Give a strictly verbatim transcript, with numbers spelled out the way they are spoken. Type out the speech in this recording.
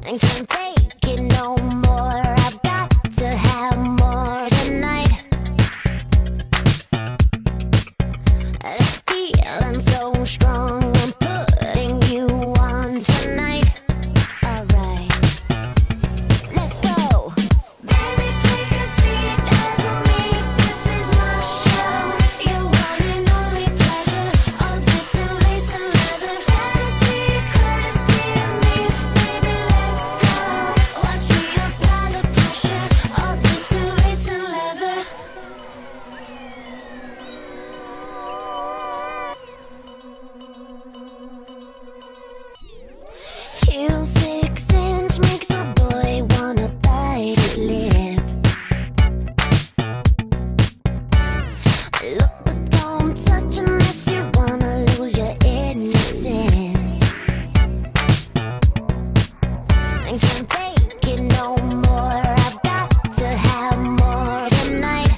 and can't take it no more. I've got to have more tonight. This feeling so strong, I'm putting you on tonight. Alright, let's go. Baby, take a seat, dance with me. This is my show. Your one and only pleasure. All dipped in lace and leather. Fantasy, courtesy of me. Baby, let's go. Watch me apply the pressure. All dipped in lace and leather. Heel six inch makes a boy wanna bite his lip. Look, but don't touch unless you wanna lose your innocence. And can't